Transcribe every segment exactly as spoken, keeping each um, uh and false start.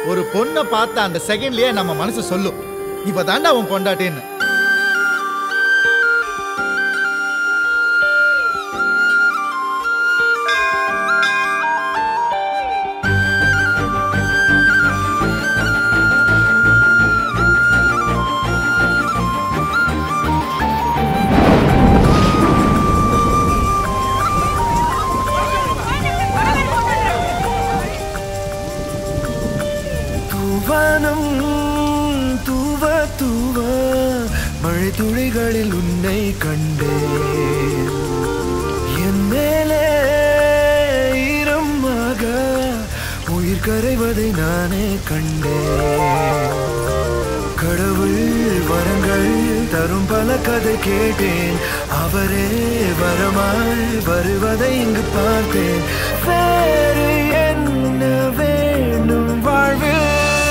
ஒரு பொண்ணை பார்த்த அந்த செகண்ட்லயே நம்ம மனசு சொல்லும், இவ தாண்டா உன் பொண்டாட்டின்னு. மழை துளிகளில் உன்னை கண்டேன், என் மேலே ஈரமாக உயிர் கரைவதை நானே கண்டேன். கடவுள் வரங்கள் தரும் பல கதை கேட்டேன், அவரே வரமாய் வருவதை இங்கு பார்த்தேன். வேறு என்ன வேண்டும் வாழ்வில்?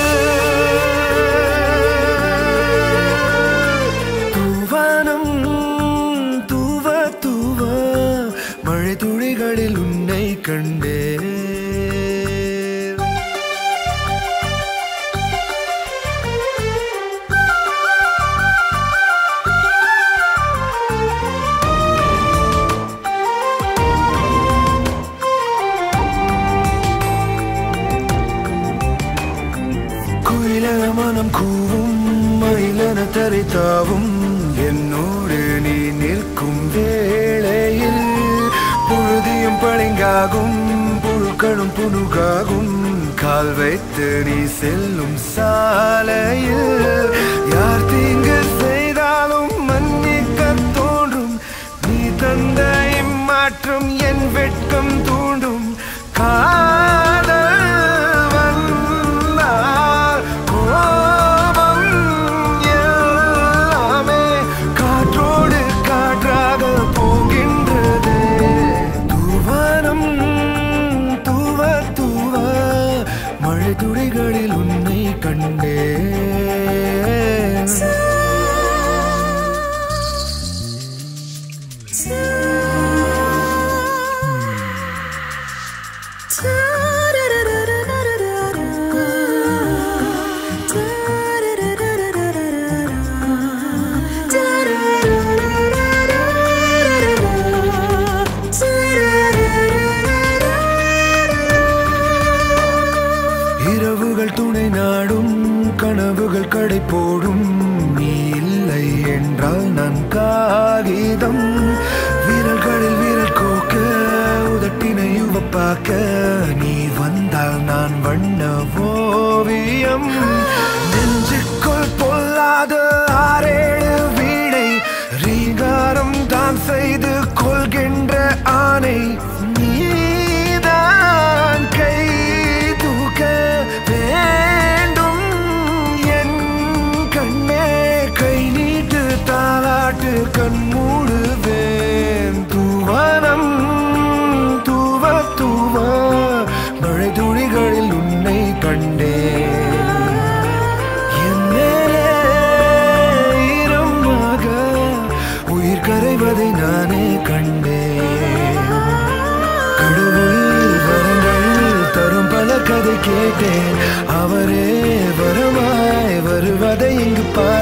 துளிகளில் உன்னை கண்டேன். குயிலென மனம் கூவும், மயிலென தரித்தாவும், என்னோடு நீ நிற்கும் வேளையில் புழுதியும் பளிங்காகும், புழுக்களும் புனுகாகும். கால் வைத்து நீ செல்லும் சாலையில் யார் தீங்கு செய்தாலும் மன்னிக்க தோன்றும். நீ தந்த இம்மாற்றம் என் வெட்கம் தூண்டும். காதல் வந்தால் கோபம் எல்லாமே காற்றோடு காற்றாக போகின்றது. மழை துளிகளில் உன்னை கண்டேன். இரவுகள் துணை நாடும், கனவுகள் கடை போடும். நீ இல்லை என்றால் நான் காகிதம். வீரர்களில் வீரர் கோக்க, உதட்டினை உவப்பாக்க. நீ வந்தால் நான் வண்ண ஓவியம். நெஞ்சுக்குள் பொல்லாத ஆறேழு வீணை, ரீங்காரம் தான் செய்து கொள்கின்ற ஆணை. நீதான் கை தூக்க வேண்டும் என் கண்ணே, கை நீட்டு தாலாட்டு கண் மூடுவேன். தூவானம் தூவ தூவ மழை துளிகளில் உன்னை கண்டேன். என் மேலே ஈரமாக உயிர் கரைவதை நானே கண்டேன். கடவுள் வரங்கள் தரும் பல கதை கேட்டேன், அவரே வரமாய் வருவதை இங்கு பா